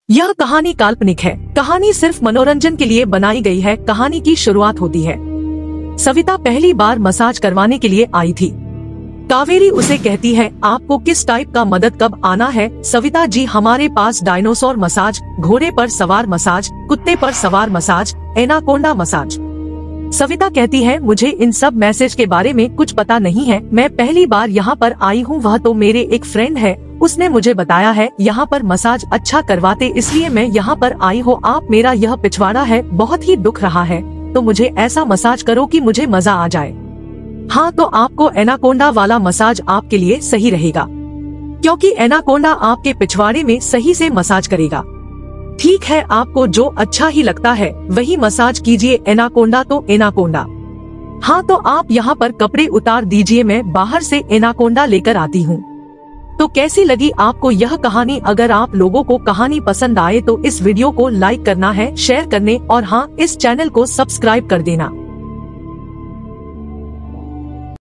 यह कहानी काल्पनिक है। कहानी सिर्फ मनोरंजन के लिए बनाई गई है। कहानी की शुरुआत होती है। सविता पहली बार मसाज करवाने के लिए आई थी। कावेरी उसे कहती है, आपको किस टाइप का मदद कब आना है? सविता जी, हमारे पास डायनासोर मसाज, घोड़े पर सवार मसाज, कुत्ते पर सवार मसाज, एनाकोंडा मसाज। सविता कहती है, मुझे इन सब मैसेज के बारे में कुछ पता नहीं है। मैं पहली बार यहाँ पर आई हूँ। वह तो मेरे एक फ्रेंड है, उसने मुझे बताया है यहाँ पर मसाज अच्छा करवाते, इसलिए मैं यहाँ पर आई हूँ। आप, मेरा यह पिछवाड़ा है, बहुत ही दुख रहा है, तो मुझे ऐसा मसाज करो कि मुझे मजा आ जाए। हाँ, तो आपको एनाकोंडा वाला मसाज आपके लिए सही रहेगा, क्योंकि एनाकोंडा आपके पिछवाड़े में सही से मसाज करेगा। ठीक है, आपको जो अच्छा ही लगता है वही मसाज कीजिए। एनाकोंडा तो एनाकोंडा। हाँ, तो आप यहाँ पर कपड़े उतार दीजिए, मैं बाहर से एनाकोंडा लेकर आती हूँ। तो कैसी लगी आपको यह कहानी? अगर आप लोगों को कहानी पसंद आए तो इस वीडियो को लाइक करना है, शेयर करने और हाँ, इस चैनल को सब्सक्राइब कर देना।